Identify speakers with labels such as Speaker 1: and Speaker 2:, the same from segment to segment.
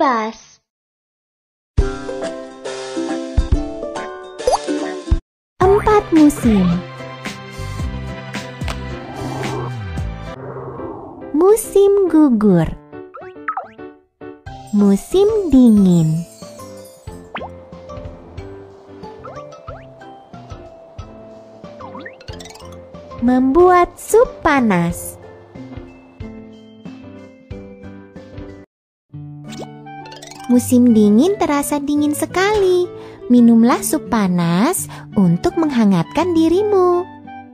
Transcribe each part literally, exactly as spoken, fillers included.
Speaker 1: kipas.
Speaker 2: Empat musim. Musim gugur, musim dingin, membuat sup panas. Musim dingin terasa dingin sekali. Minumlah sup panas untuk menghangatkan dirimu.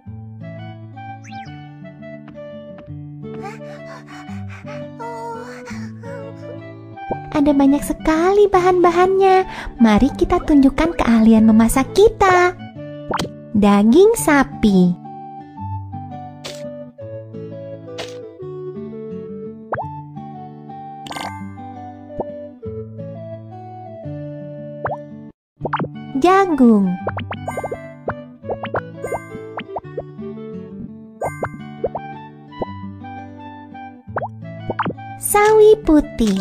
Speaker 2: Ada banyak sekali bahan-bahannya. Mari kita tunjukkan keahlian memasak kita. Daging sapi, jagung, sawi putih,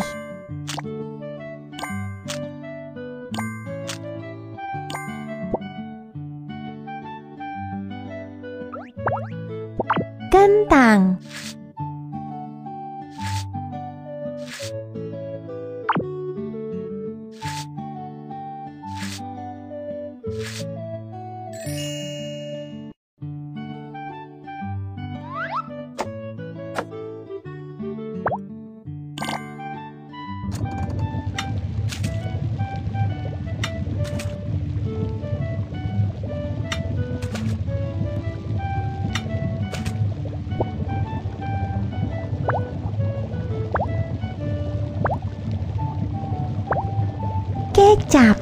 Speaker 2: kentang, kecap,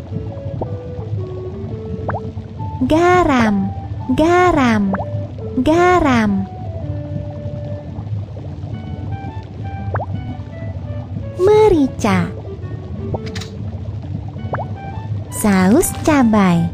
Speaker 2: garam, garam, garam, merica, saus cabai,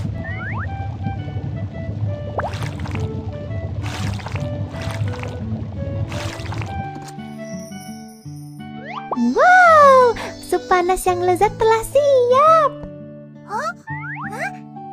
Speaker 2: wow, sup panas yang lezat telah siap. Huh? Huh?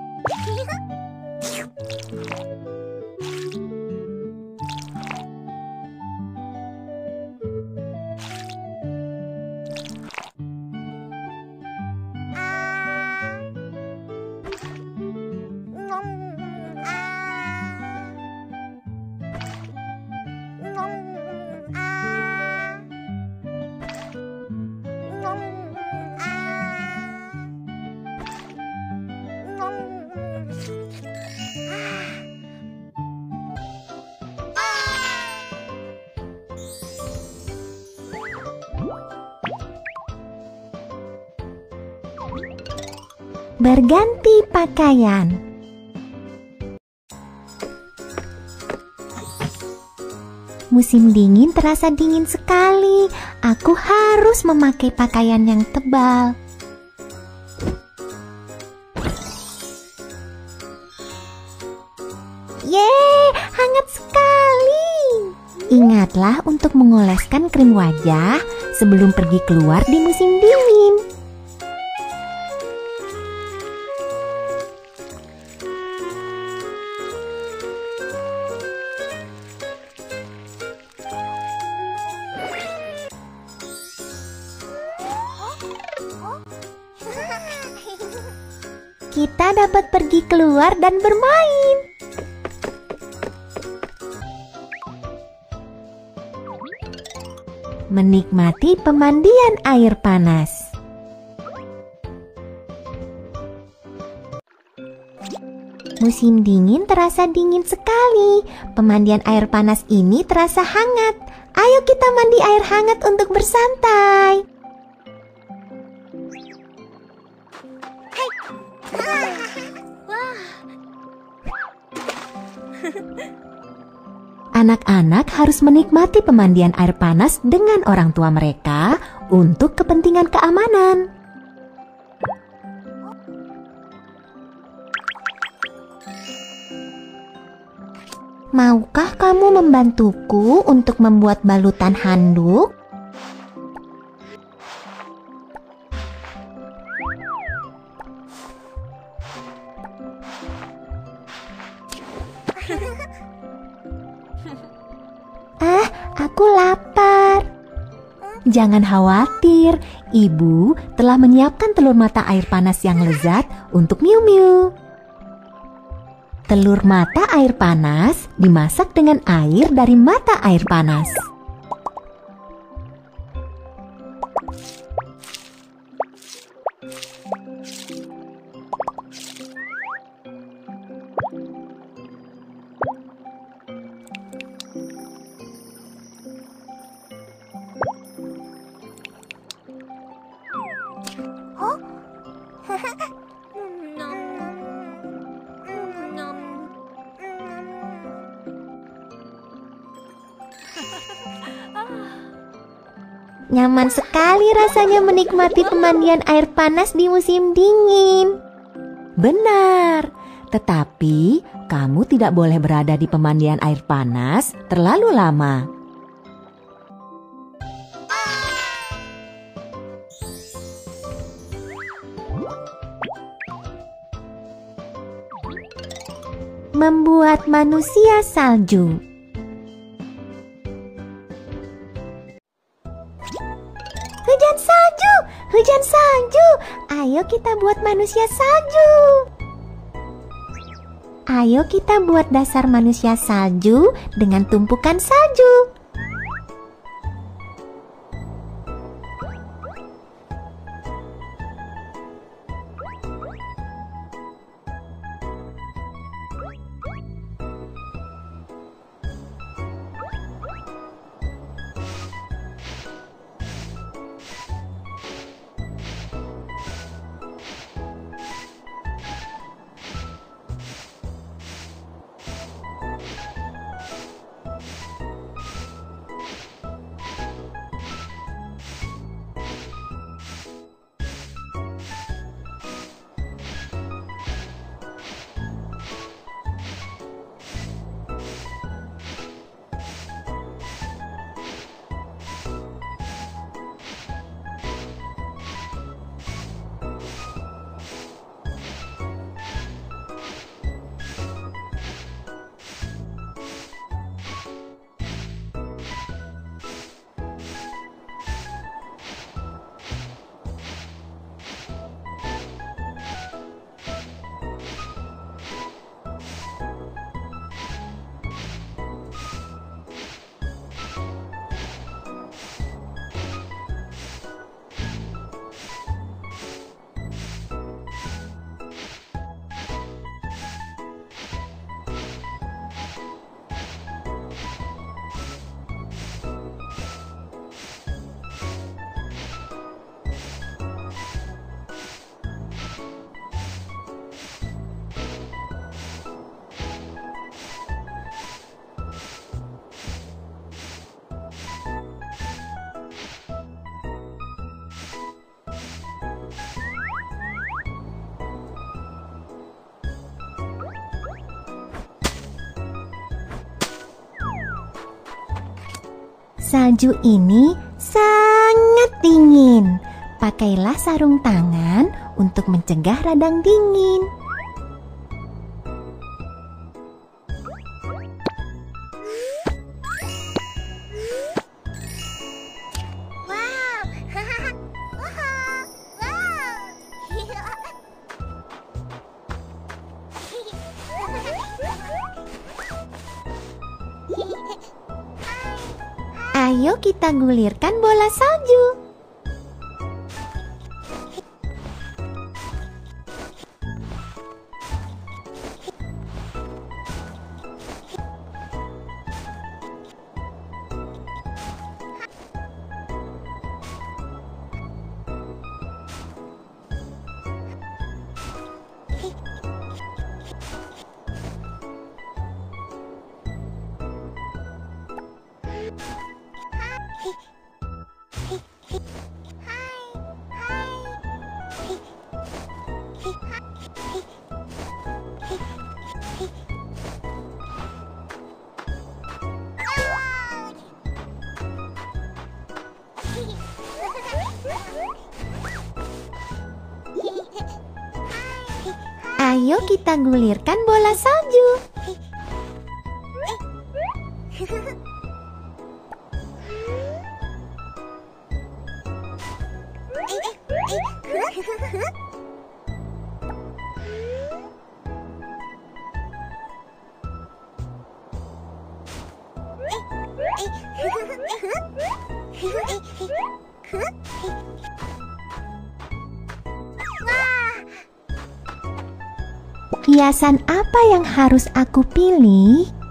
Speaker 2: Berganti pakaian. Musim dingin terasa dingin sekali. Aku harus memakai pakaian yang tebal. Yeay, hangat sekali. Ingatlah untuk mengoleskan krim wajah sebelum pergi keluar di musim dingin. Kita dapat pergi keluar dan bermain. Menikmati pemandian air panas. Musim dingin terasa dingin sekali. Pemandian air panas ini terasa hangat. Ayo kita mandi air hangat untuk bersantai. Anak-anak harus menikmati pemandian air panas dengan orang tua mereka untuk kepentingan keamanan. Maukah kamu membantuku untuk membuat balutan handuk? Aku lapar. Jangan khawatir, ibu telah menyiapkan telur mata air panas yang lezat untuk Miu Miu. Telur mata air panas dimasak dengan air dari mata air panas. Nyaman sekali rasanya menikmati pemandian air panas di musim dingin. Benar, tetapi kamu tidak boleh berada di pemandian air panas terlalu lama. Membuat manusia salju. Hujan salju, hujan salju. Ayo kita buat manusia salju. Ayo kita buat dasar manusia salju dengan tumpukan salju. Salju ini sangat dingin. Pakailah sarung tangan untuk mencegah radang dingin. Ayo kita gulirkan bola salju. Ayo kita gulirkan bola salju. Hiasan apa yang harus aku pilih?